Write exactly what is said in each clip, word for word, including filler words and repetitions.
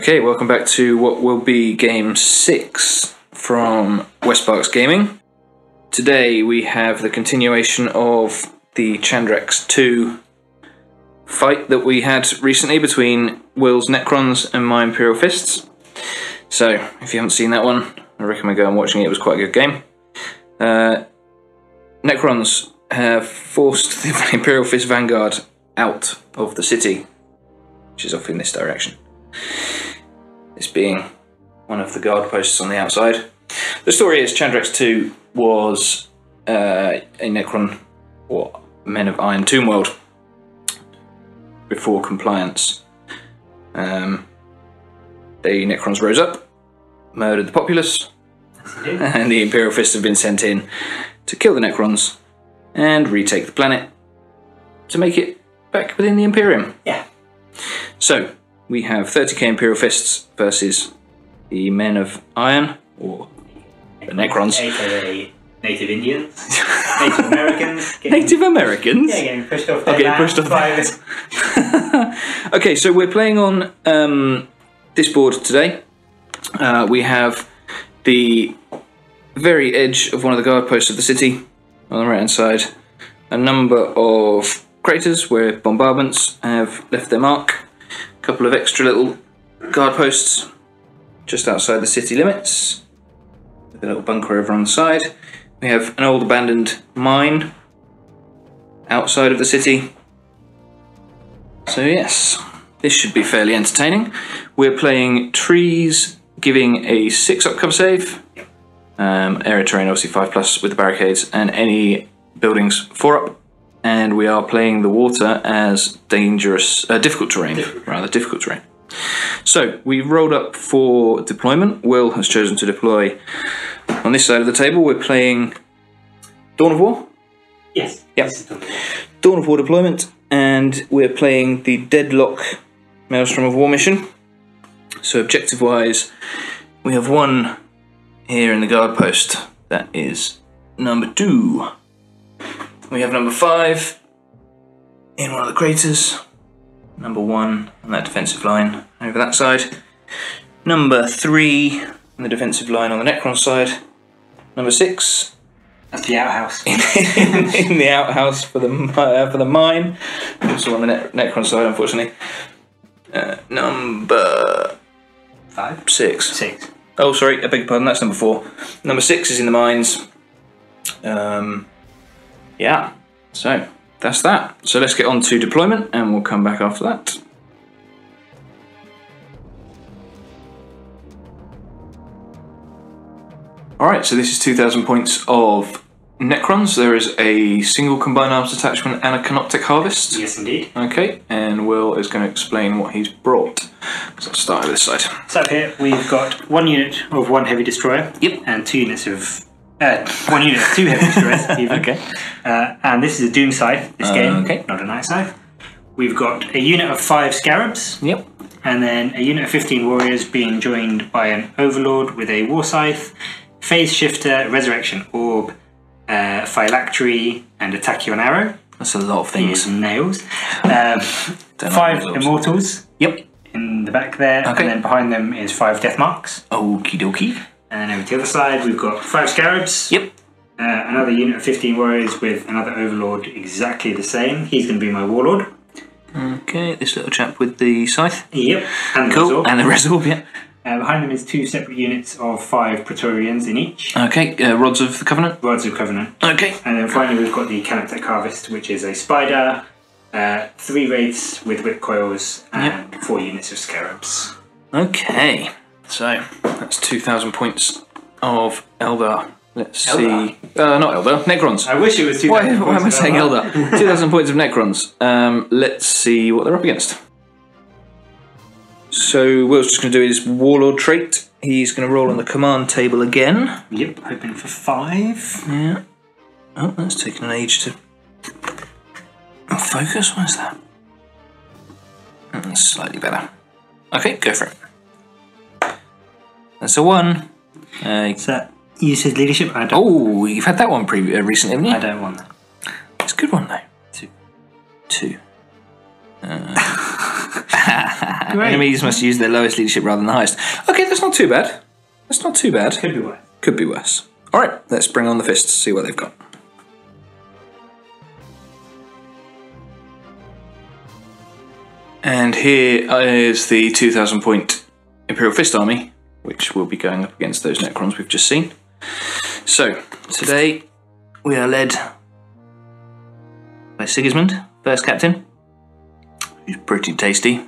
Okay, welcome back to what will be game six from Westparks Gaming. Today we have the continuation of the Chandrax two fight that we had recently between Will's Necrons and my Imperial Fists. So, if you haven't seen that one, I recommend going and watching it. It was quite a good game. Uh, Necrons have forced the Imperial Fist Vanguard out of the city, which is off in this direction. This being one of the guard posts on the outside. The story is Chandrax two was uh, a Necron, or Men of Iron Tomb World, before compliance. Um, the Necrons rose up, murdered the populace, and the Imperial Fists have been sent in to kill the Necrons and retake the planet to make it back within the Imperium. Yeah. So, we have thirty K Imperial Fists versus the Men of Iron, or the Necrons. A K A Native Indians, Native Americans. Getting, Native Americans? Yeah, getting pushed off their Okay, land pushed off by the Okay, so we're playing on um, this board today. Uh, we have the very edge of one of the guard posts of the city, on the right hand side, a number of craters where bombardments have left their mark. A couple of extra little guard posts just outside the city limits, with a little bunker over on the side. We have an old abandoned mine outside of the city. So yes, this should be fairly entertaining. We're playing trees, giving a six up cover save. Um, area terrain obviously five plus with the barricades, and any buildings four up. And we are playing the water as dangerous, uh, difficult terrain, difficult. rather difficult terrain. So we've rolled up for deployment. Will has chosen to deploy on this side of the table. We're playing Dawn of War. Yes. Yep. Dawn of War deployment, and we're playing the Deadlock Maelstrom of War mission. So objective-wise, we have one here in the guard post. That is number two. We have number five in one of the craters. Number one on that defensive line over that side. Number three on the defensive line on the Necron side. Number six. That's the outhouse. In, in, in the outhouse for the uh, for the mine. Also on the ne Necron side, unfortunately. Uh, number five. Six. Six. Oh, sorry. I beg your pardon. That's number four. Number six is in the mines. Um. Yeah, so that's that. So let's get on to deployment and we'll come back after that. Alright, so this is two thousand points of Necrons. There is a single combined arms detachment and a canoptic harvest. Yes, indeed. Okay, and Will is going to explain what he's brought. So let's start with this side. So up here we've got one unit of one heavy destroyer. Yep. And two units of Uh, one unit of two heavy destroyers, even. Okay. Uh, and this is a Doom Scythe, this Uh, game, okay. not a Night Scythe. We've got a unit of five Scarabs. Yep. And then a unit of fifteen Warriors being joined by an Overlord with a War Scythe, Phase Shifter, Resurrection Orb, uh, Phylactery, and a Tachyon Arrow. That's a lot of things. Here's nails. Um, five like Immortals. Yep. In the back there. Okay. And then behind them is five Death Marks. Okie dokie. And then over to the other side, we've got five Scarabs. Yep. Uh, another unit of fifteen Warriors with another Overlord exactly the same. He's going to be my Warlord. Okay, this little chap with the scythe. Yep. And the Cool, Resorb. and the Resorb, yeah. Uh, behind them is two separate units of five Praetorians in each. Okay, uh, Rods of the Covenant. Rods of Covenant. Okay. And then finally we've got the Canoptic Harvest, which is a Spider, uh, three Wraiths with Whip Coils, and yep. four units of Scarabs. Okay, so that's two thousand points of Eldar. Let's Eldar? see. Uh, not Eldar, Necrons. I wish it was two thousand Why, points why am I of saying Eldar? Eldar? two thousand points of Necrons. Um, let's see what they're up against. So Will's just going to do his Warlord trait. He's going to roll on the command table again. Yep, hoping for five. Yeah. Oh, that's taking an age to focus. What is that? That's slightly better. Okay, go for it. That's a one. Uh, Is that uses leadership? I don't. oh, you've had that one pre uh, recently, haven't you? I don't want that. It's a good one though. Two. Two. Uh, great. Enemies must use their lowest leadership rather than the highest. Okay, that's not too bad. That's not too bad. Could be worse. Could be worse. All right, let's bring on the fists, see what they've got. And here is the two thousand point Imperial Fist army, which will be going up against those Necrons we've just seen. So, today we are led by Sigismund, first captain, who's pretty tasty.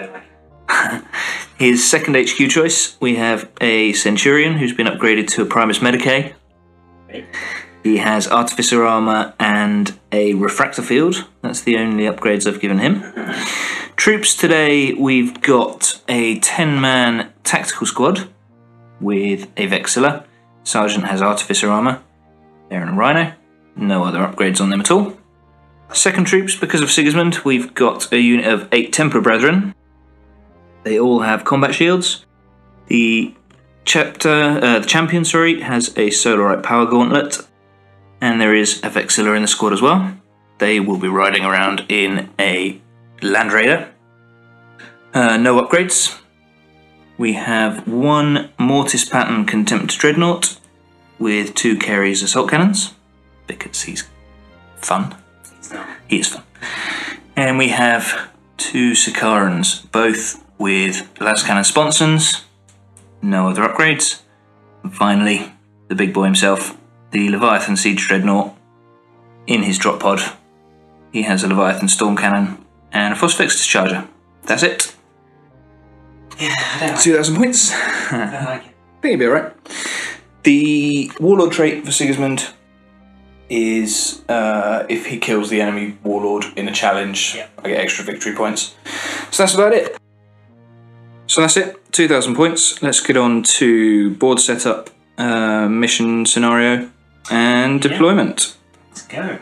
His second H Q choice, we have a Centurion who's been upgraded to a Primus Medicae. He has Artificer Armour and a Refractor Field. That's the only upgrades I've given him. Troops today, we've got a ten man tactical squad with a Vexilla. Sergeant has Artificer Armour. They're in a Rhino. No other upgrades on them at all. Second troops, because of Sigismund, we've got a unit of eight Templar Brethren. They all have combat shields. The chapter, uh, the champion, sorry, has a Solarite Power Gauntlet, and there is a Vexilla in the squad as well. They will be riding around in a Land Raider. Uh, no upgrades. We have one Mortis Pattern Contempt Dreadnought with two Carey's Assault Cannons, because he's fun. He is fun. And we have two Sicarans, both with Las Cannon Sponsons, no other upgrades. And finally, the big boy himself, the Leviathan Siege Dreadnought, in his drop pod. He has a Leviathan Storm Cannon and a Phosphex Discharger. That's it. Yeah, I don't like two thousand points. it. I don't like it. I think it'll be alright. The Warlord trait for Sigismund is uh, if he kills the enemy Warlord in a challenge, yeah. I get extra victory points. So that's about it. So that's it, two thousand points. Let's get on to board setup, uh, mission scenario, and deployment. Yeah. Let's go.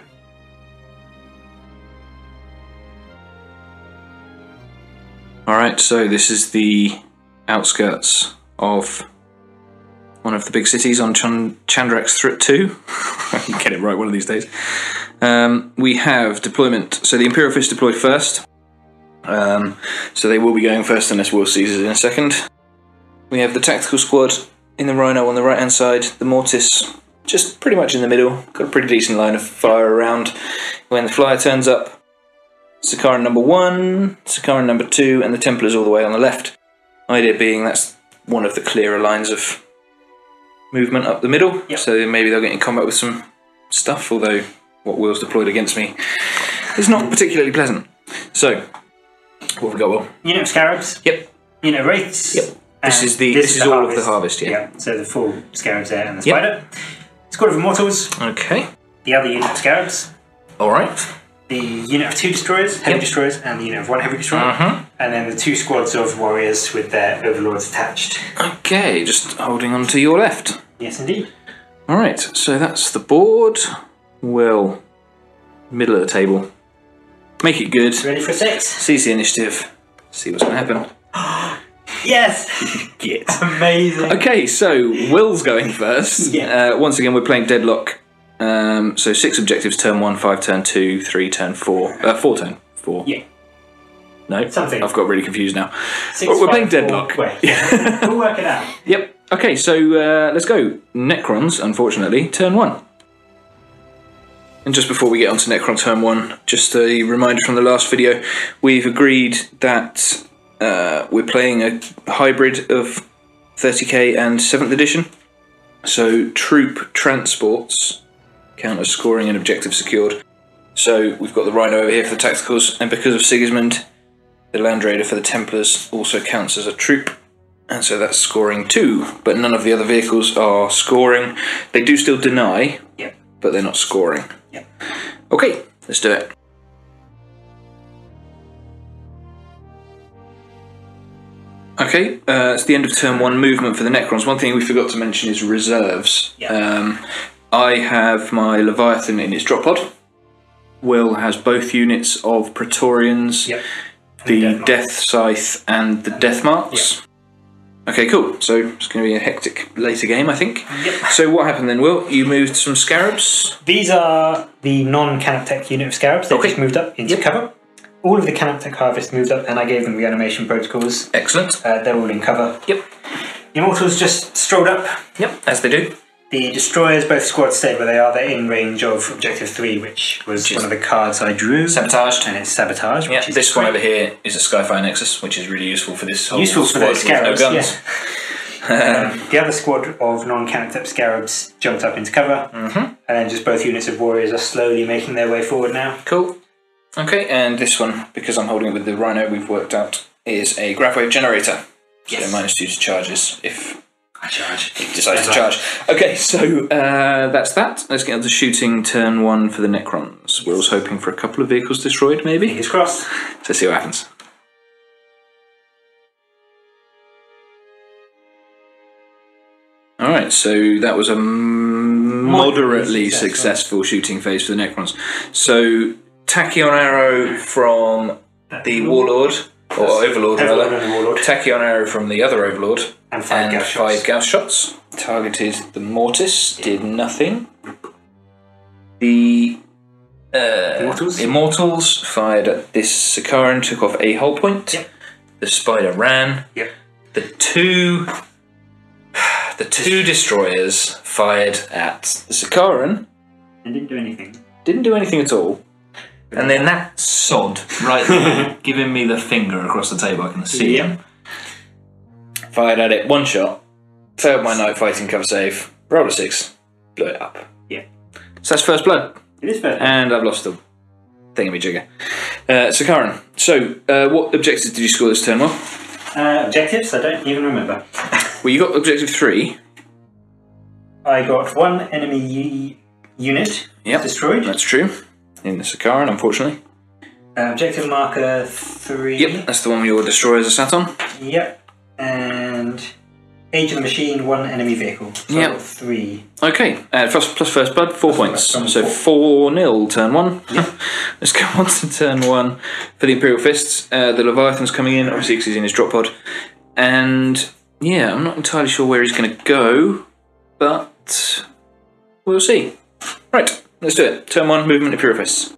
Alright, so this is the outskirts of one of the big cities on Chan Chandrax two. I can get it right one of these days. Um, we have deployment. So the Imperial Fists deploy first. Um, so they will be going first unless Will seizes in a second. We have the tactical squad in the Rhino on the right hand side. The Mortis just pretty much in the middle. Got a pretty decent line of fire around. When the Flyer turns up, Sicaran number one, Sicaran number two, and the Templars all the way on the left. Idea being that's one of the clearer lines of movement up the middle, yep. So maybe they'll get in combat with some stuff, although what Will's deployed against me is not particularly pleasant. So, what have we got, Will? Unit of Scarabs. Yep. Unit of Wraiths. Yep. This is the this, this is, is the all harvest. of the harvest, yeah. Yeah. So the full Scarabs there and the Yep. Spider. Squad of Immortals. Okay. The other unit of Scarabs. Alright. The unit of two destroyers, heavy Yep. destroyers, and the unit of one heavy destroyer. Uh-huh. And then the two squads of warriors with their overlords attached. Okay, just holding on to your left. Yes, indeed. Alright, so that's the board. Will, middle of the table. Make it good. Ready for six? Seize the initiative. See what's going to happen. Yes! Get. Amazing. Okay, so Will's going first. Yeah. Uh, once again, we're playing Deadlock. Um, so six objectives, turn one, five, turn two, three, turn four. Uh, four, turn four. Yeah. No? Something. I've got really confused now. Six, we're five, playing four. Deadlock. Wait. We'll work it out. Yep. Okay, so uh, let's go. Necrons, unfortunately, turn one. And just before we get on to Necron turn one, just a reminder from the last video, we've agreed that uh, we're playing a hybrid of thirty K and seventh edition. So troop transports count as scoring and objective secured. So we've got the Rhino over here for the tacticals, and because of Sigismund, the Land Raider for the Templars also counts as a troop. And so that's scoring two, but none of the other vehicles are scoring. They do still deny, Yep. but they're not scoring. Yep. Okay, let's do it. Okay, uh, it's the end of turn one movement for the Necrons. One thing we forgot to mention is reserves. Yep. Um, I have my Leviathan in its drop pod. Will has both units of Praetorians, Yep. the Death Death Scythe and the Death Marks. Yep. Okay, cool. So it's going to be a hectic later game, I think. Yep. So what happened then, Will? You moved some Scarabs. These are the non-Canoptech unit of Scarabs. They've Okay. just moved up into Yep. cover. all of the Catastrophic Harvest moved up, and I gave them reanimation protocols. Excellent. Uh, they're all in cover. Yep. The Immortals just strolled up. Yep, as they do. The Destroyers, both squads stayed where they are. They're in range of Objective three, which was Which one of the cards I drew. Sabotaged. And it's Sabotage. Yeah, which is this great. one over here is a Skyfire Nexus, which is really useful for this whole Useful for squad those with no Scarabs, guns. yeah. um, the other squad of non-Catastrophic Scarabs jumped up into cover. Mm-hmm. And then just both units of Warriors are slowly making their way forward now. Cool. Okay, and this one, because I'm holding it with the Rhino, we've worked out, is a Graph Wave Generator. Yes. So minus two to charges if I charge. he decides to charge. Okay, so uh, that's that. Let's get on to shooting turn one for the Necrons. We're also hoping for a couple of vehicles destroyed, maybe. Fingers crossed. So let's see what happens. Alright, so that was a moderately successful. successful shooting phase for the Necrons. So, Tachyon Arrow from the Warlord, or Overlord Overlord rather. and Warlord. Tachyon Arrow from the other Overlord. And five Gauss shots. five Gauss shots. Targeted the Mortis, did nothing. The uh, Immortals? Immortals fired at this Sakaran, took off a hull point. Yep. The Spider ran. Yep. The two... The two destroyers fired at the Sakaran. And didn't do anything. Didn't do anything at all. And then that sod right there, giving me the finger across the table, I can see Yeah. him. Fired at it, one shot, failed my night fighting cover save, rolled a six, blew it up. Yeah. So that's first blood. It is fair. And I've lost the thingamajigger. Uh, Sakaran, so uh, what objectives did you score this turn, Will? Uh, objectives? I don't even remember. Well, you got objective three. I got one enemy unit Yep, destroyed. that's true. In the Sakaran, unfortunately. Uh, objective marker three. Yep, that's the one your destroyers are sat on. Yep. And Age of the Machine, one enemy vehicle. So Yep. I got three. Okay, uh, first, plus first blood, four Plus points. first blood, So four. four nil turn one. Yep. Let's go on to turn one for the Imperial Fists. Uh, the Leviathan's coming in, obviously because he's in his drop pod. And yeah, I'm not entirely sure where he's going to go, but we'll see. Right, let's do it. Turn one, movement, Imperial Fists.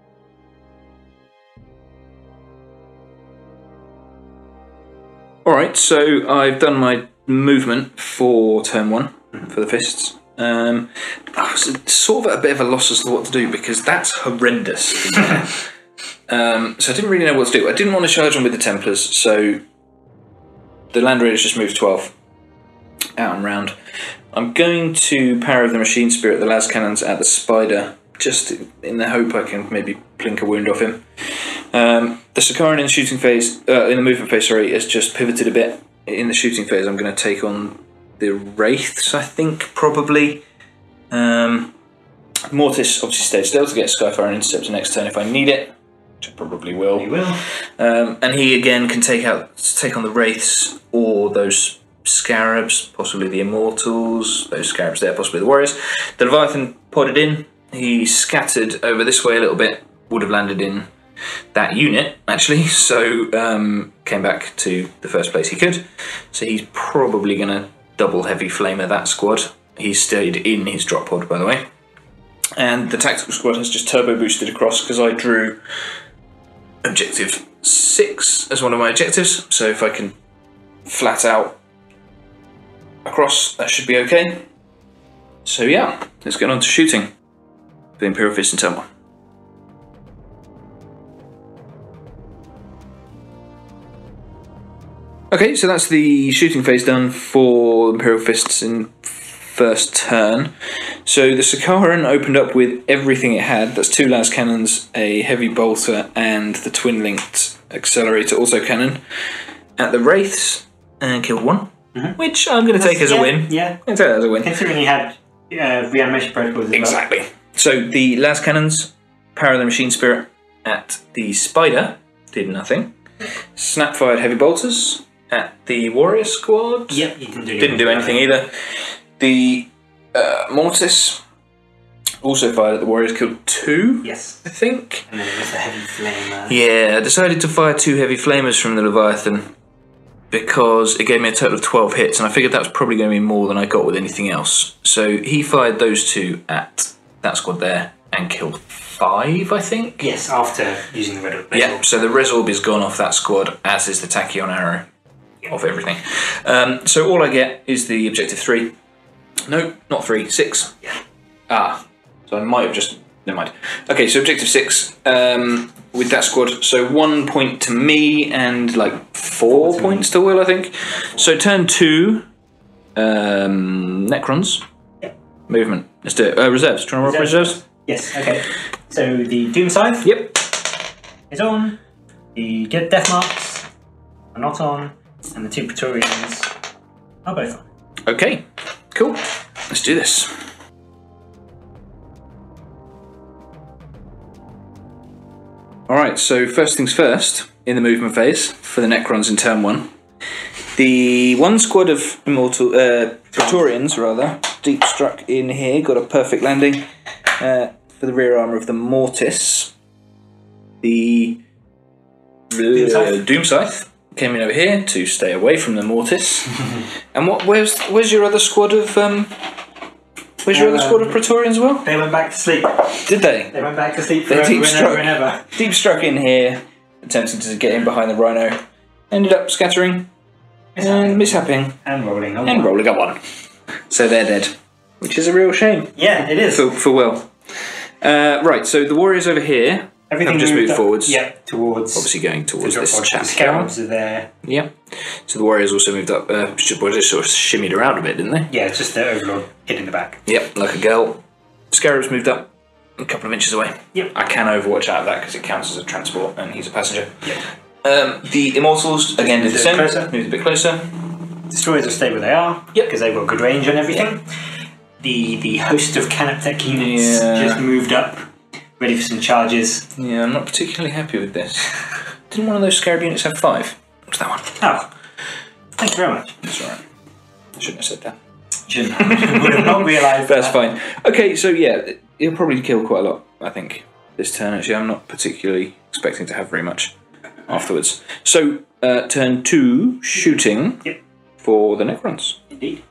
Alright, so I've done my movement for turn one for the Fists. Um, I was sort of at a bit of a loss as to what to do because that's horrendous. in there. um, so I didn't really know what to do. I didn't want to charge on with the Templars, so the Land Raiders just moved twelve out and round. I'm going to Power of the Machine Spirit the las cannons at the Spider, just in the hope I can maybe plink a wound off him. Um, the Sakaran in the shooting phase, uh, in the movement phase, sorry, has just pivoted a bit. In the shooting phase, I'm going to take on the Wraiths, I think, probably. Um, Mortis obviously stayed still to get Skyfire and Interceptor next turn if I need it, which I probably will. You will. Um, and he again can take out, take on the Wraiths or those Scarabs, possibly the Immortals, those Scarabs there, possibly the Warriors. The Leviathan podded in. He scattered over this way a little bit, would have landed in that unit actually, so um, came back to the first place he could. So he's probably going to double heavy flamer that squad. He stayed in his drop pod, by the way. And the tactical squad has just turbo boosted across because I drew objective six as one of my objectives. So if I can flat out across, that should be okay. So yeah, let's get on to shooting the Imperial Fist in turn one. Okay, so that's the shooting phase done for Imperial Fists in first turn. So the Sakaran opened up with everything it had. That's two las cannons, a heavy bolter, and the twin-linked accelerator also cannon at the Wraiths, and killed one, mm-hmm. which I'm going to take as yeah, a win. Yeah, I'm going to take that as a win. considering he had uh, reanimation protocols as Exactly. well. So the las cannons, Power of the Machine Spirit at the Spider, did nothing. Snap-fired heavy bolters at the Warrior Squad. Yep, he didn't do anything. Didn't do anything either. The uh, Mortis also fired at the Warriors, killed two, Yes. I think. And then it was a heavy flamer. Yeah, I decided to fire two heavy flamers from the Leviathan because it gave me a total of twelve hits, and I figured that was probably going to be more than I got with anything else. So he fired those two at that squad there, and kill five, I think. Yes, after using the red orb. Yeah, so the Resorb is gone off that squad, as is the Tachyon arrow of everything. Um, so all I get is the objective three. No, not three, six. Yeah. Ah, so I might have just, never mind. Okay, so objective six um, with that squad. So one point to me and like four to points me. to Will, I think. So turn two, um, Necrons. Yep. Movement. Let's do it. Uh, reserves. Do you want to roll reserves? Yes, okay. So the Doom Scythe Yep. is on. The Get Death Marks are not on. And the two Praetorians are both on. Okay, cool. Let's do this. Alright, so first things first, in the movement phase, for the Necrons in turn one, the one squad of Immortal, uh, Praetorians, rather, deep struck in here, got a perfect landing uh, for the rear armour of the Mortis. The uh, Doom Scythe. Doom Scythe came in over here to stay away from the Mortis. And what? Where's where's your other squad of um? Where's your um, other squad of Praetorians? Well, they went back to sleep. Did they? They went back to sleep They forever deep and struck, ever and ever. Deep struck in here, attempting to get in behind the Rhino. Ended up scattering and mishapping and rolling a and one. rolling a one. So they're dead, which is a real shame. Yeah, it is. For for Will. Uh, right. So the warriors over here. Everything have just moved, moved forwards. Yep, towards. Obviously going towards this chap. The Scarabs are there. Yep. So the warriors also moved up. Uh, just sort of shimmied around a bit, didn't they? Yeah, it's just the Overlord hid in the back. Yep, like a girl. Scarabs moved up a couple of inches away. Yep. I can Overwatch out of that because it counts as a transport and he's a passenger. Yep. Um, the Immortals again did the same. Closer. Moved a bit closer. Destroyers will stay where they are. Yep. Because they've got good range on everything. Yep. The the host of Canoptech units yeah. just moved up. Ready for some charges. Yeah, I'm not particularly happy with this. Didn't one of those Scarab units have five? What's that one? Oh, thank you very much. That's alright. I shouldn't have said that. Shouldn't have. Would have not realised That's that. fine. Okay, so yeah, he'll probably kill quite a lot, I think, this turn. Actually, I'm not particularly expecting to have very much afterwards. So, uh, turn two, shooting yep. for the Necrons. Indeed.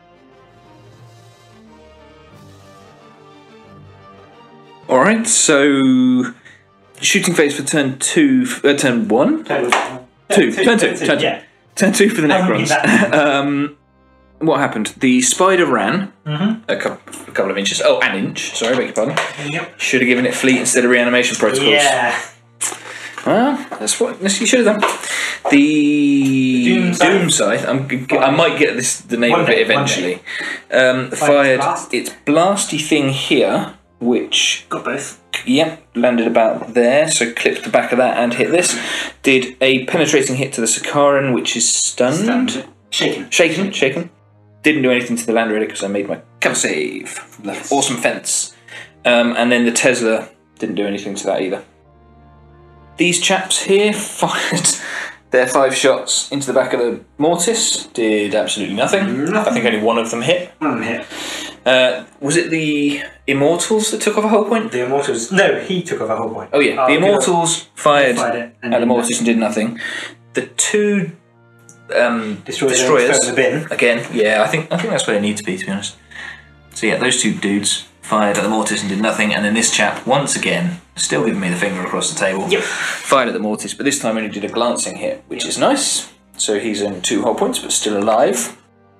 Alright, so shooting phase for turn two, uh, turn one? Turn two, two, turn two, turn two, turn two. yeah. Turn two for the Necrons. um, what happened? The spider ran mm-hmm. a, couple, a couple of inches, oh, an inch, sorry, beg your pardon. Yep. Should have given it fleet instead of reanimation protocols. Yeah. Well, that's what that's, you should have done. The, the Doom Scythe, Doom Scythe I'm, I might get this the name one of it day, eventually. Um, fired blast. its blasty thing here, which got both. Yep, landed about there, so clipped the back of that and hit this. Did a penetrating hit to the Sakaran, which is stunned. Stunned. Shaken. Shaken, shaken. Didn't do anything to the Land Raider because I made my cover save from the yes. awesome fence. Um, and then the Tesla didn't do anything to that either. These chaps here fired their five shots into the back of the Mortis. Did absolutely nothing. nothing. I think only one of them hit. One hit. Uh, was it the Immortals that took off a whole point? The Immortals. No, he took off a whole point. Oh yeah, oh, the Immortals fired, fired at the Mortis and did nothing. The two um, destroyers, destroyers in the bin. again. Yeah, I think I think that's where they need to be, to be honest. So yeah, those two dudes fired at the Mortis and did nothing, and then this chap once again, still giving me the finger across the table. Yep. Fired at the Mortis, but this time only did a glancing hit, which yep. is nice. So he's in two whole points, but still alive.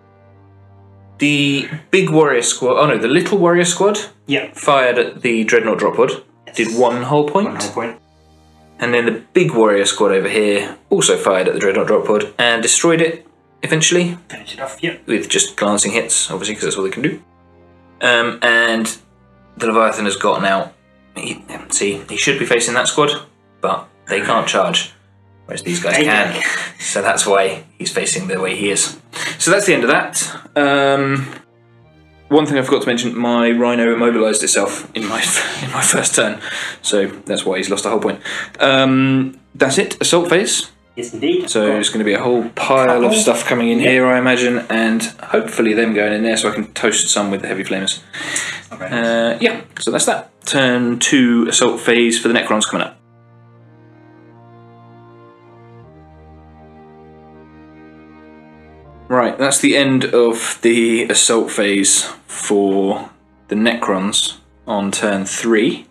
The big warrior squad, oh no, the little warrior squad yep. fired at the Dreadnought drop pod, yes. did one whole point. One whole point. And then the big warrior squad over here also fired at the Dreadnought drop pod and destroyed it eventually. Finish it off, yep. With just glancing hits, obviously, because that's all they can do. Um, and the Leviathan has gotten out. He, see, he should be facing that squad, but they can't charge. Whereas these guys can. So that's why he's facing the way he is. So that's the end of that. Um, one thing I forgot to mention, my Rhino immobilised itself in my in my first turn. So that's why he's lost a whole point. Um, that's it, assault phase. Yes, indeed. So there's going to be a whole pile couple. of stuff coming in yep. here, I imagine, and hopefully them going in there so I can toast some with the heavy flamers. Okay. Uh, yeah, so that's that. Turn two assault phase for the Necrons coming up. Right, that's the end of the assault phase for the Necrons. on turn three.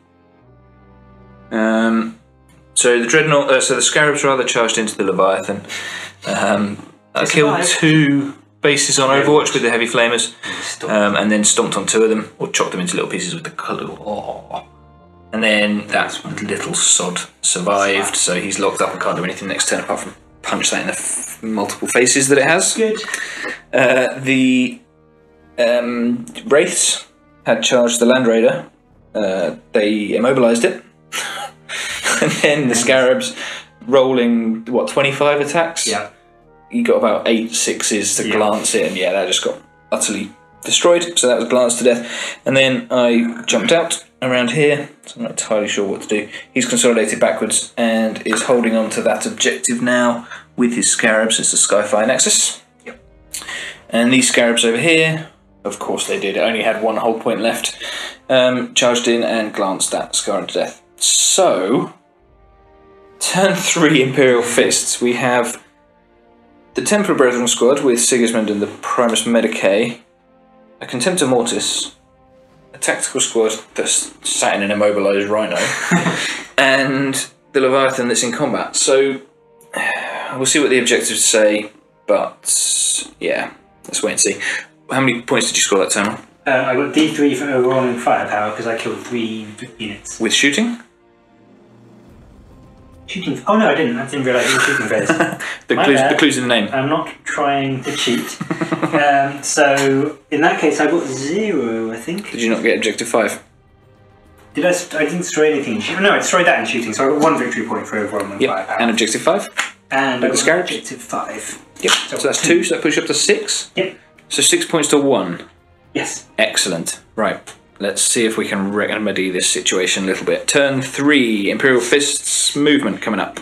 Um, so the dreadnought, uh, so the scarabs rather charged into the Leviathan. Um, I killed two bases on Overwatch with the heavy flamers, um, and then stomped on two of them, or chopped them into little pieces with the claw. And then that little sod survived, so he's locked up and can't do anything next turn apart from punch that in the f multiple faces that it has. Good. Uh, the um, Wraiths had charged the Land Raider. Uh, they immobilised it. And then the Scarabs rolling, what, twenty-five attacks? Yeah. You got about eight sixes to yeah. glance it, and yeah, that just got utterly destroyed. So that was glanced to death. And then I jumped out around here, so I'm not entirely sure what to do. He's consolidated backwards and is holding on to that objective now with his Scarabs. It's the Skyfire Nexus. Yep. And these Scarabs over here, of course they did, it only had one whole point left, um, charged in and glanced at, scarring to death. So, turn three Imperial Fists, we have the Templar Brethren squad with Sigismund and the Primus Medicae, a Contemptor Mortis, a tactical squad that's sat in an immobilised Rhino, and the Leviathan that's in combat. So, we'll see what the objectives say, but yeah, let's wait and see. How many points did you score that turn? Uh, I got D three for overwhelming firepower because I killed three units. With shooting? Shooting. Oh no, I didn't. I didn't realise it was shooting phase. the, clues, the clues in the name. I'm not trying to cheat. um, so in that case, I got zero. I think. Did you not get objective five? Did I? I didn't destroy anything in shooting. No, I destroyed that in shooting. So I got one victory point for overwhelming yep. firepower. And objective five. And With I the got Scarabs? objective five. Yep. So, so that's two. two. So that puts you up to six. Yep. So six points to one. Yes. Excellent. Right. Let's see if we can remedy this situation a little bit. Turn three, Imperial Fists movement coming up.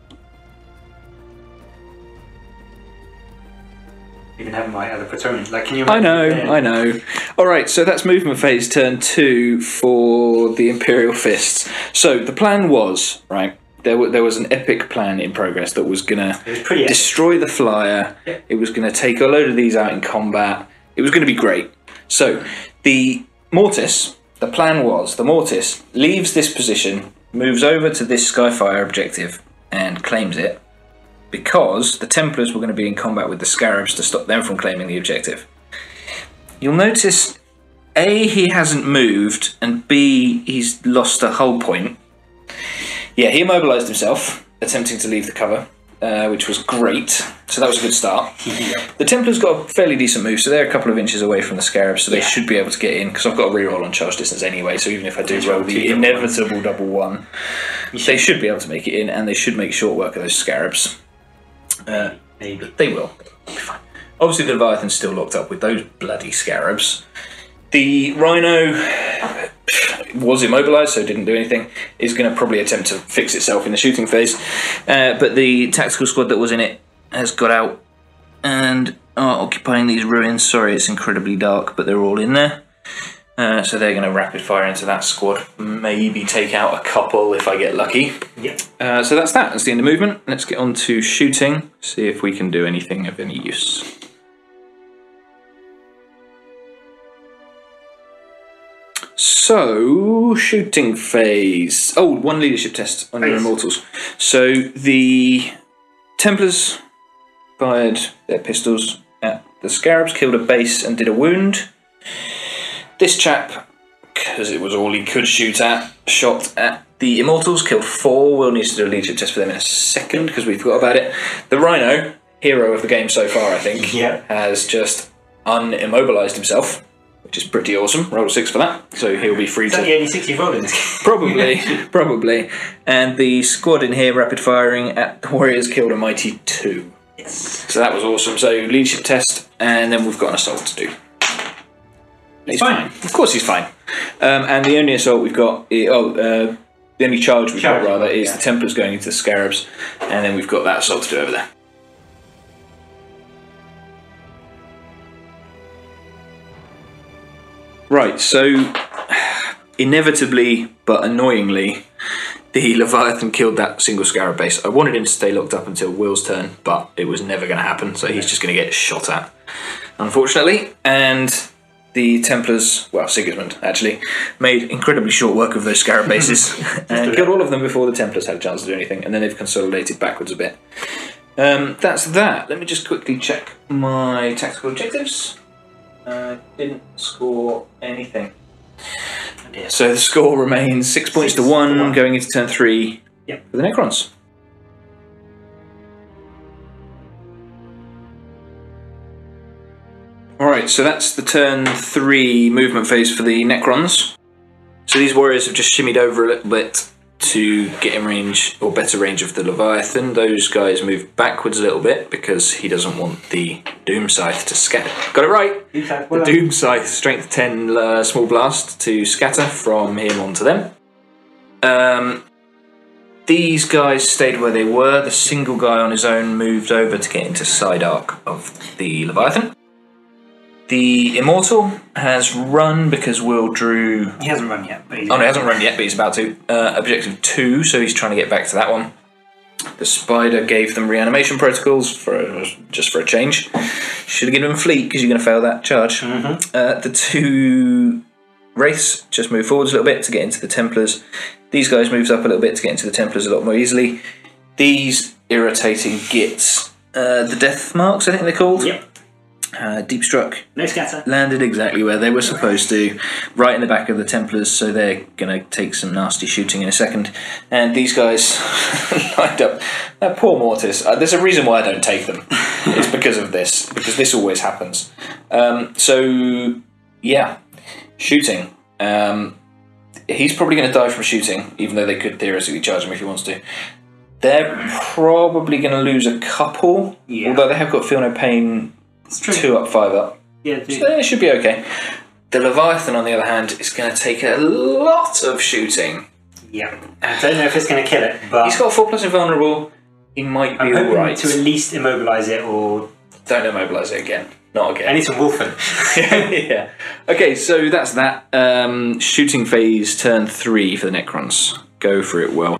Even having my other Praetorians, like, can you? I know, I know. All right, so that's movement phase, turn two for the Imperial Fists. So the plan was, right, there, w there was an epic plan in progress that was going to destroy the flyer. Yeah. It was going to take a load of these out in combat. It was going to be great. So the Mortis, the plan was, the Mortis leaves this position, moves over to this Skyfire objective and claims it, because the Templars were going to be in combat with the Scarabs to stop them from claiming the objective. You'll notice, A, he hasn't moved, and B, he's lost a hull point. Yeah, he immobilised himself, attempting to leave the cover, uh, which was great, so that was a good start. Yeah. The Templars got a fairly decent move, so they're a couple of inches away from the Scarabs, so they yeah. should be able to get in, because I've got a reroll on charge distance anyway, so even if I do roll the inevitable double one, they should be able to make it in, and they should make short work of those Scarabs. Uh, Maybe. They will. They'll be fine. Obviously the Leviathan's still locked up with those bloody Scarabs. The Rhino was immobilised, so didn't do anything. Is going to probably attempt to fix itself in the shooting phase. Uh, but the tactical squad that was in it has got out and are occupying these ruins. Sorry, it's incredibly dark, but they're all in there. Uh, so they're going to rapid fire into that squad, maybe take out a couple if I get lucky. Yep. Uh, so that's that, that's the end of movement. Let's get on to shooting, see if we can do anything of any use. So, shooting phase. Oh, one leadership test on your Immortals. So the Templars fired their pistols at the Scarabs, killed a base and did a wound. This chap, because it was all he could shoot at, shot at the Immortals, killed four. Will needs to do a leadership test for them in a second, because we forgot about it. The Rhino, hero of the game so far, I think, yeah. has just unimmobilised himself, which is pretty awesome. Roll a six for that, so he'll be free is to... Is that the only six you've rolled in this game? Probably, probably. And the squad in here, rapid firing at the Warriors, killed a mighty two. Yes. So that was awesome. So leadership test, and then we've got an assault to do. He's fine. fine. Of course he's fine. Um, and the only assault we've got, oh, uh, the only charge we've charge, got rather is yeah. the Templars going into the Scarabs, and then we've got that assault to do over there. Right, so inevitably but annoyingly, the Leviathan killed that single Scarab base. I wanted him to stay locked up until Will's turn, but it was never going to happen, so he's just going to get shot at, unfortunately. And the Templars, well, Sigismund actually, made incredibly short work of those Scarab bases and killed all of them before the Templars had a chance to do anything, and then they've consolidated backwards a bit. Um, that's that. Let me just quickly check my tactical objectives. Uh, didn't score anything. Oh, so the score remains six points six to, one, to one going into turn three yep. for the Necrons. Alright, so that's the turn three movement phase for the Necrons. So these warriors have just shimmied over a little bit to get in range, or better range of the Leviathan. Those guys move backwards a little bit because he doesn't want the Doom Scythe to scatter. Got it right! The Doom Scythe, strength ten, uh, small blast to scatter from him onto them. Um, these guys stayed where they were. The single guy on his own moved over to get into side arc of the Leviathan. The Immortal has run because Will drew... He hasn't run yet. But he's oh, no, he hasn't run yet, but he's about to. Uh, objective two, so he's trying to get back to that one. The Spider gave them reanimation protocols for a, just for a change. Should have given him Fleet, because you're going to fail that charge. Mm-hmm. uh, the two Wraiths just move forwards a little bit to get into the Templars. These guys moved up a little bit to get into the Templars a lot more easily. These irritating gits, uh, the Death Marks, I think they're called. Yep. Uh, deep struck. No scatter. Landed exactly where they were supposed to, right in the back of the Templars, so they're going to take some nasty shooting in a second. And these guys lined up. That poor Mortis. Uh, there's a reason why I don't take them. It's because of this, because this always happens. Um, so, yeah, shooting. Um, he's probably going to die from shooting, even though they could theoretically charge him if he wants to. They're probably going to lose a couple, yeah. although they have got Feel No Pain. It's true. Two up, five up. Yeah, so it should be okay. The Leviathan, on the other hand, is going to take a lot of shooting. Yeah. I don't know if it's going to kill it, but... He's got four plus invulnerable. He might be alright. to at least immobilise it, or... Don't immobilise it again. Not again. I need some wolfen. Yeah. Okay, so that's that. Um, shooting phase, turn three for the Necrons. Go for it, well.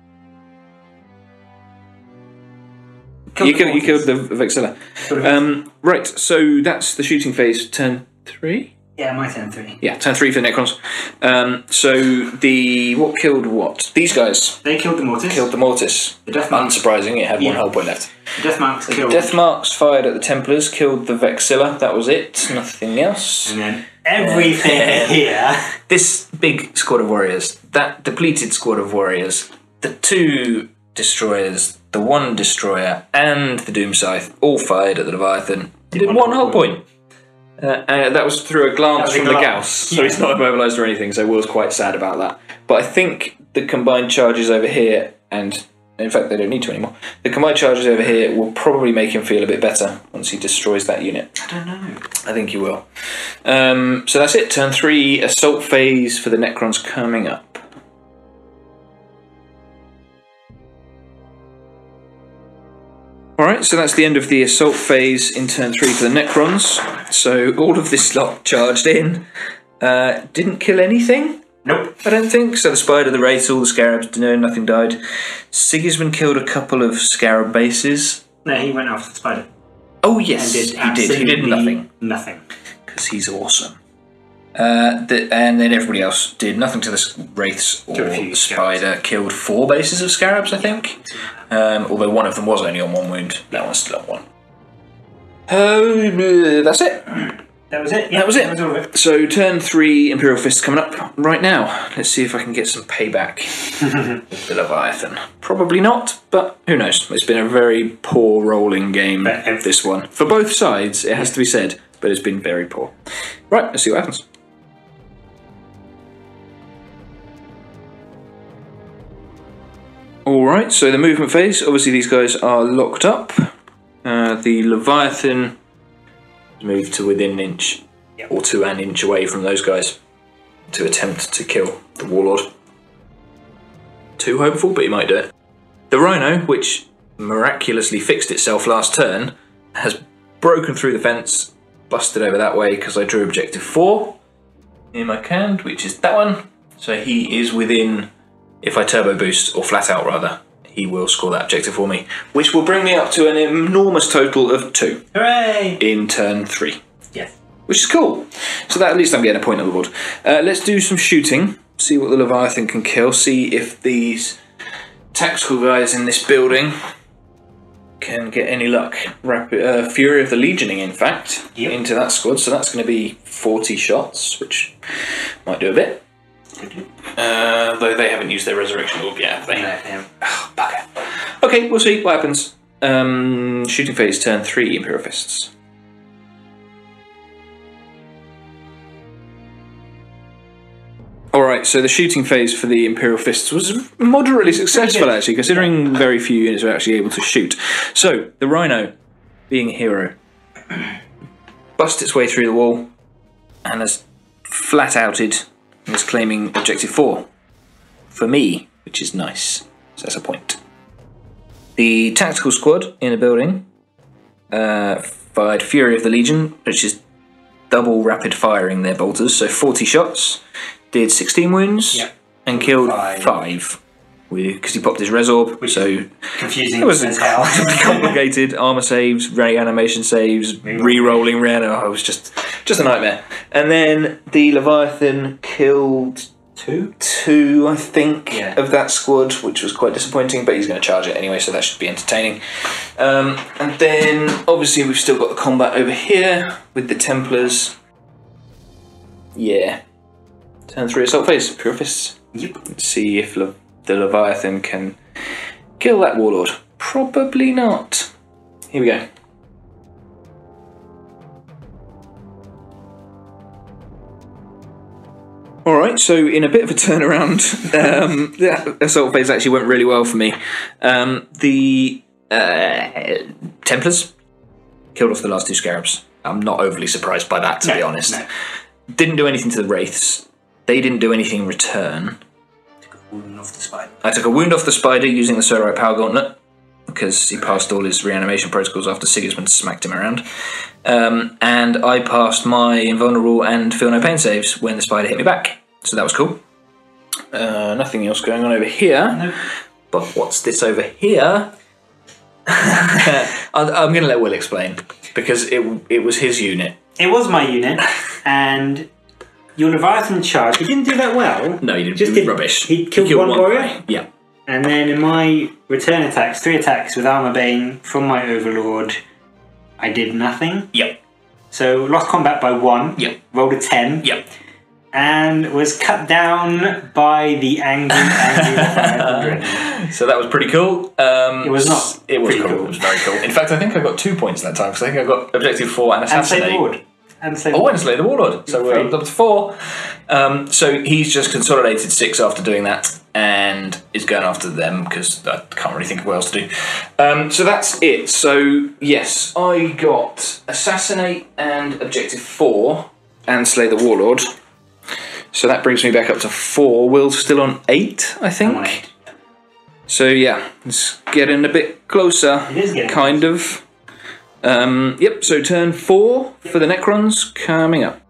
Killed you, killed, you killed the Vexilla. Um, right, so that's the shooting phase, turn three? Yeah, my turn three. Yeah, turn three for the Necrons. Um, so the... What killed what? These guys. They killed the Mortis. Killed the Mortis. The Death Marks. Unsurprising, it had yeah. one hull point left. The Death Marks the killed... Death Marks fired at the Templars, killed the Vexilla, that was it, nothing else. And then everything uh, here... This big squad of warriors, that depleted squad of warriors, the two destroyers, the one destroyer, and the Doom Scythe all fired at the Leviathan. He did one, one hull point. point. Uh, and that was through a glance from the Gauss, so yeah. he's not immobilised or anything, so Will's quite sad about that. But I think the combined charges over here, and in fact they don't need to anymore, the combined charges over here will probably make him feel a bit better once he destroys that unit. I don't know. I think he will. Um, so that's it, turn three, assault phase for the Necrons coming up. Alright, so that's the end of the assault phase in turn three for the Necrons. So all of this lot charged in. Uh, didn't kill anything? Nope. I don't think. So the Spider, the Wraith, all the Scarabs, no, nothing died. Sigismund killed a couple of Scarab bases. No, he went after the Spider. Oh yes, did he did. He did nothing. Nothing. Because he's awesome. Uh, the, and then everybody else did nothing to the Wraiths or the Spider. Scarabs. Killed four bases of Scarabs, I think. Um, although one of them was only on one wound. That one's still on one. Uh, that's it. That was it. Yeah, that was it. That was all of it. So turn three, Imperial Fists coming up right now. Let's see if I can get some payback with the Leviathan. Probably not, but who knows? It's been a very poor rolling game, this one. For both sides, it has to be said, but it's been very poor. Right, let's see what happens. Alright, so the movement phase, obviously these guys are locked up. Uh, the Leviathan moved to within an inch, yep. or to an inch away from those guys to attempt to kill the Warlord. Too hopeful, but he might do it. The Rhino, which miraculously fixed itself last turn, has broken through the fence, busted over that way because I drew objective four in my hand, which is that one. So he is within... If I turbo boost, or flat out rather, he will score that objective for me, which will bring me up to an enormous total of two. Hooray! In turn three. Yes. which is cool. So that at least I'm getting a point on the board. Uh, let's do some shooting. See what the Leviathan can kill. See if these tactical guys in this building can get any luck. Rapid uh, Fury of the Legioning, in fact, yep. into that squad. So that's going to be forty shots, which might do a bit. Uh, though they haven't used their resurrection orb yet, have they? No, they haven't. Oh, bugger. Okay, we'll see what happens. Um, shooting phase, turn three, Imperial Fists. Alright, so the shooting phase for the Imperial Fists was moderately successful, actually, considering very few units were actually able to shoot. So, the Rhino, being a hero, busts its way through the wall and has flat-outed and is claiming Objective four. For me, which is nice. So that's a point. The tactical squad in a building uh, fired Fury of the Legion, which is double rapid firing their bolters, so forty shots. Did sixteen wounds, yep. and killed five, five because he popped his res orb. Which so confusing. It was complicated. Armor saves, reanimation saves, re-rolling rean. Oh, it was just just a nightmare. And then the Leviathan killed two, two, I think, yeah. of that squad, which was quite disappointing. But he's going to charge it anyway, so that should be entertaining. Um, and then obviously we've still got the combat over here with the Templars. Yeah. Turn three assault phase, Imperial Fists. Yep. Let's see if Le the Leviathan can kill that Warlord. Probably not. Here we go. Alright, so in a bit of a turnaround, um, the assault phase actually went really well for me. Um, the uh, Templars killed off the last two Scarabs. I'm not overly surprised by that, to no, be honest. No. Didn't do anything to the Wraiths. They didn't do anything in return. Took a wound off the spider. I took a wound off the spider using the Solarite Power Gauntlet because he passed all his reanimation protocols after Sigismund smacked him around. Um, and I passed my invulnerable and feel no pain saves when the spider hit me back. So that was cool. Uh, nothing else going on over here. Nope. But what's this over here? I'm going to let Will explain because it, it was his unit. It was my unit, and your Leviathan charge, he didn't do that well. No, he didn't. Just It was did, rubbish. He killed, he killed one, one warrior. guy. Yeah. And then in my return attacks, three attacks with Armor Bane from my Overlord, I did nothing. Yep. So lost combat by one. Yep. Rolled a ten. Yep. And was cut down by the angry, angry So that was pretty cool. Um, it was not. It was cool. cool. It was very cool. In fact, I think I got two points that time because I think I got Objective four and Assassinate. And Slay the Warlord. And Slay the Oh, and Slay the Warlord. So we're up to four. Um, so he's just consolidated six after doing that and is going after them because I can't really think of what else to do. Um, so that's it. So, yes, I got Assassinate and Objective four and Slay the Warlord. So that brings me back up to four. Will's still on eight, I think. I'm on eight. So yeah, it's getting a bit closer. It is getting kind closer. of. Um, yep. So turn four for the Necrons coming up.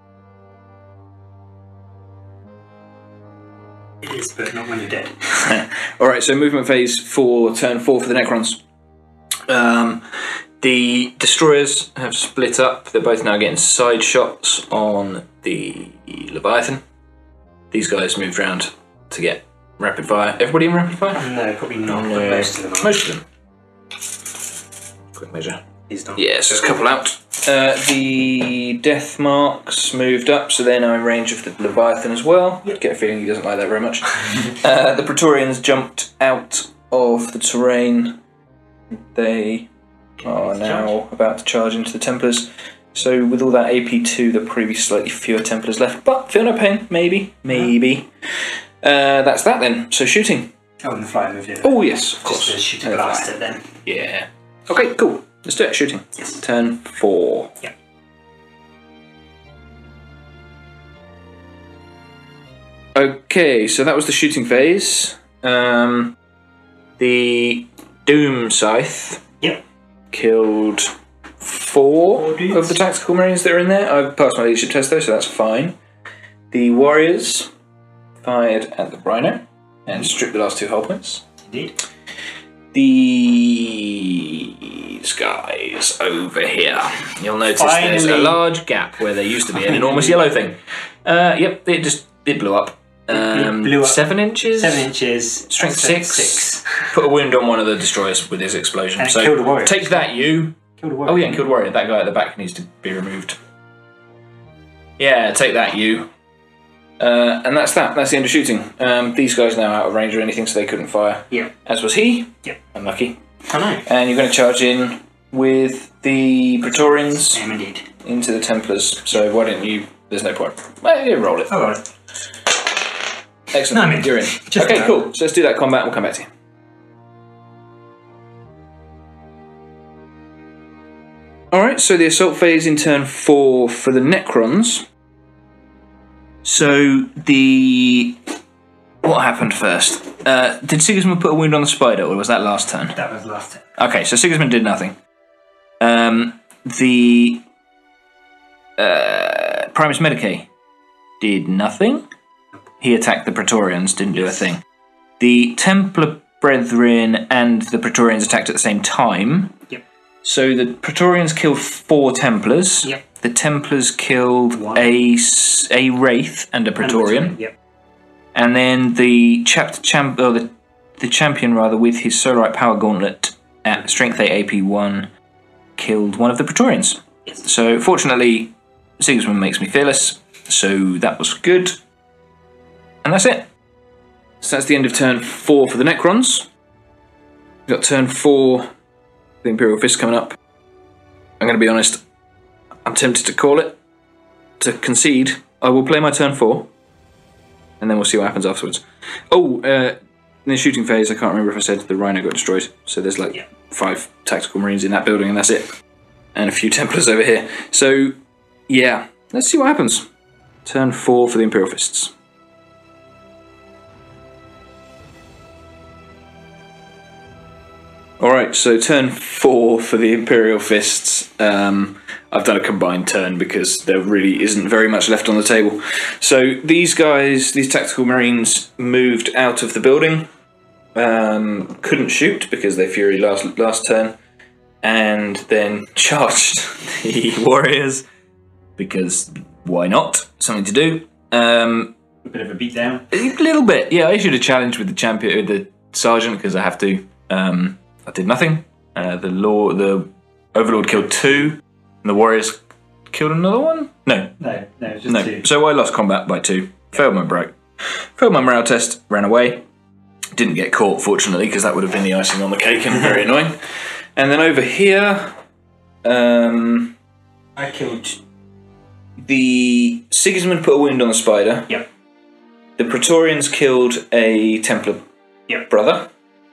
It is, but not when you're dead. All right. So movement phase for turn four for the Necrons. Um, the destroyers have split up. They're both now getting side shots on the Leviathan. These guys moved round to get rapid fire. Everybody in rapid fire? No, probably not. No. But most of them are. Most of them. Quick measure. He's not. Yes, there's a couple out. Uh, the death marks moved up, so they're now in range of the Leviathan as well. Yep. Get a feeling he doesn't like that very much. uh, the Praetorians jumped out of the terrain. They are now about to charge into the Templars. So with all that A P two, there'll probably be slightly fewer Templars left. But feel no pain, maybe, maybe. Uh, that's that then. So shooting. Oh, and the fly move, yeah. Oh yes, of course. Just to shoot a Uh, blast at them. Yeah. Okay, cool. Let's do it. Shooting. Yes. Turn four. Yeah. Okay, so that was the shooting phase. Um, the Doom Scythe Yep. killed four Four dudes. of the tactical marines that are in there. I've passed my leadership test though, so that's fine. The warriors fired at the Rhino and stripped the last two hull points. Indeed. The these guys over here. You'll notice Finally. there's a large gap where there used to be an enormous yellow thing. Uh, yep, it just it blew up. Um, it blew up. Seven inches. Seven inches. Strength Strength six. six. Put a wound on one of the destroyers with his explosion. And it so killed a warrior. take that, you. Killed a warrior. Oh yeah, and killed warrior. That guy at the back needs to be removed. Yeah, take that, you. Uh, and that's that. That's the end of shooting. Um, these guys are now out of range or anything, so they couldn't fire. Yeah. As was he. Yeah. Unlucky. I know. And you're going to charge in with the Praetorians I am indeed. into the Templars. So why don't you? There's no point. Well, you roll it. Oh, right. Excellent. No, I'm in. You're in. Just okay, about. cool. So let's do that combat and we'll come back to you. Alright, so the assault phase in turn four for the Necrons. So the... What happened first? Uh, did Sigismund put a wound on the spider, or was that last turn? That was last turn. Okay, so Sigismund did nothing. Um, the... Uh, Primus Medicae did nothing. He attacked the Praetorians, didn't do a thing. The Templar Brethren and the Praetorians attacked at the same time. Yep. So the Praetorians killed four Templars. Yep. The Templars killed One. a, s- a Wraith and a Praetorian. Yep. And then the chap- champ- or the, the champion, rather, with his Solarite Power Gauntlet at Strength eight A P one, killed one of the Praetorians. Yes. So fortunately, Sigismund makes me fearless, so that was good. And that's it. So that's the end of turn four for the Necrons. We've got turn four, the Imperial Fists coming up. I'm going to be honest, I'm tempted to call it, to concede. I will play my turn four, and then we'll see what happens afterwards. Oh, uh, in the shooting phase, I can't remember if I said the Rhino got destroyed. So there's like Yeah. five tactical marines in that building, and that's it. And a few Templars over here. So, yeah, let's see what happens. Turn four for the Imperial Fists. Alright, so turn four for the Imperial Fists. Um, I've done a combined turn because there really isn't very much left on the table. So these guys, these tactical marines, moved out of the building. Um, couldn't shoot because they Fury last last turn. And then charged the warriors because why not? Something to do. Um, A bit of a beatdown. a little bit, yeah. I should have challenged with the champion, with the sergeant, because I have to. Um, I did nothing. Uh, the law, the overlord killed two, and the warriors killed another one. No, No, no, just no. two. So I lost combat by two. Failed my break. Failed my morale test. Ran away. Didn't get caught, fortunately, because that would have been the icing on the cake and very annoying. And then over here, um, I killed. the Sigismund put a wound on the spider. Yep. The Praetorians killed a Templar Yep. brother.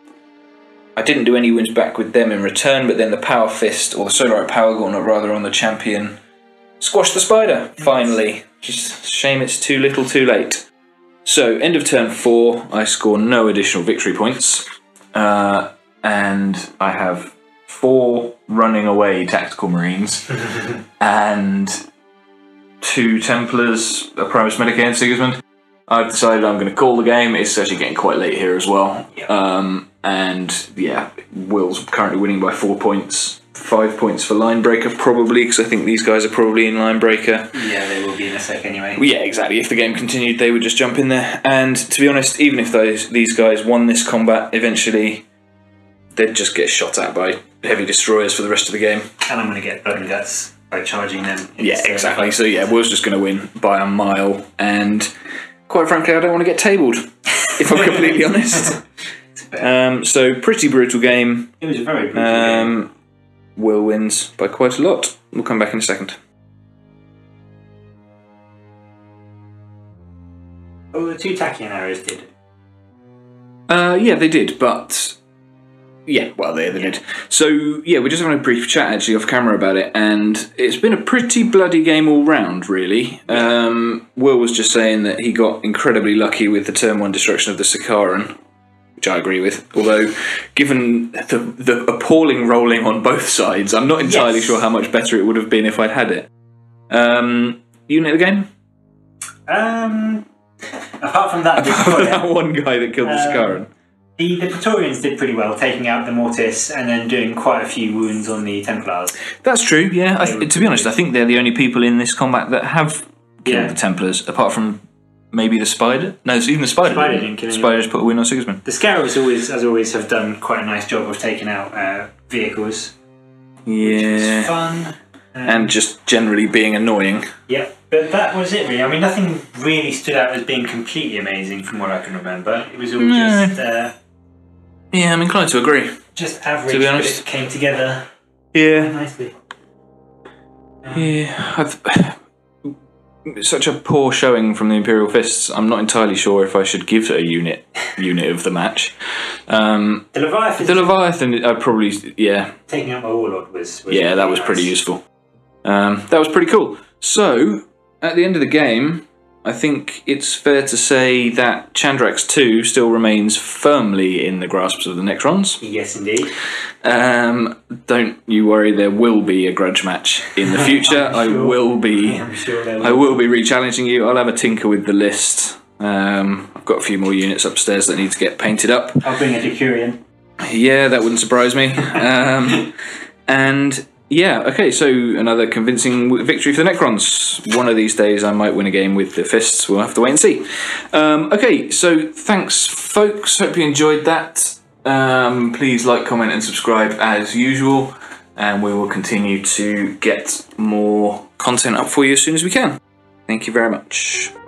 I didn't do any wounds back with them in return, but then the Power Fist, or the Solarite Power Gauntlet rather, on the champion squashed the spider, finally. Just a shame it's too little too late. So, end of turn four, I score no additional victory points. Uh, and I have four running away tactical marines. and two Templars, a Primus Medicae and Sigismund. I've decided I'm going to call the game. It's actually getting quite late here as well. Yeah. Um, and yeah, Will's currently winning by four points. Five points for line breaker, probably, because I think these guys are probably in line breaker. Yeah, they will be in a sec anyway. Yeah, exactly. If the game continued, they would just jump in there. And to be honest, even if those these guys won this combat, eventually they'd just get shot at by heavy destroyers for the rest of the game. And I'm going to get bone guts by charging them. Yeah, exactly. So yeah, Will's just going to win by a mile. And quite frankly, I don't want to get tabled, if I'm completely honest. Um, so pretty brutal game. It was a very brutal Um, game. Will wins by quite a lot. We'll come back in a second. Oh, the two tachyon arrows did. Uh, yeah, they did, but yeah, well, they, they did. So yeah, we're just having a brief chat actually off camera about it, and it's been a pretty bloody game all round, really. Um, Will was just saying that he got incredibly lucky with the turn one destruction of the Sakaran, which I agree with. Although, given the the appalling rolling on both sides, I'm not entirely Yes. sure how much better it would have been if I'd had it. Um, you know the game? Um, apart from that, Apart from that one guy that killed the Um, Sakaran. The, the Praetorians did pretty well, taking out the Mortis and then doing quite a few wounds on the Templars. That's true, yeah. I, to be honest, good. I think they're the only people in this combat that have killed Yeah. the Templars, apart from maybe the Spider. No, even the Spider. Spider didn't kill anyone. Spider just put a win on Sigismund. The Scarabs always, as always, have done quite a nice job of taking out uh, vehicles. Yeah. Which is fun. Um, and just generally being annoying. Yeah, but that was it really. I mean, nothing really stood out as being completely amazing from what I can remember. It was all No. just... Uh, Yeah, I'm inclined to agree. Just average, to be honest. but it came together Yeah. nicely. Um, Yeah. I've, such a poor showing from the Imperial Fists. I'm not entirely sure if I should give a unit unit of the match. Um, the Leviathan. the Leviathan, I probably yeah. Taking out my Warlord was. was yeah, really that was nice. pretty useful. Um, that was pretty cool. So at the end of the game, I think it's fair to say that Chandrax two still remains firmly in the grasps of the Necrons. Yes, indeed. Um, don't you worry, there will be a grudge match in the future. sure. I will be. I'm sure there will. I will be re-challenging you. I'll have a tinker with the list. Um, I've got a few more units upstairs that need to get painted up. I'll bring a Decurion. Yeah, that wouldn't surprise me. Um, and. Yeah, okay, so another convincing victory for the Necrons. One of these days I might win a game with the Fists. We'll have to wait and see. Um, okay, so thanks, folks. Hope you enjoyed that. Um, please like, comment and subscribe as usual. And we will continue to get more content up for you as soon as we can. Thank you very much.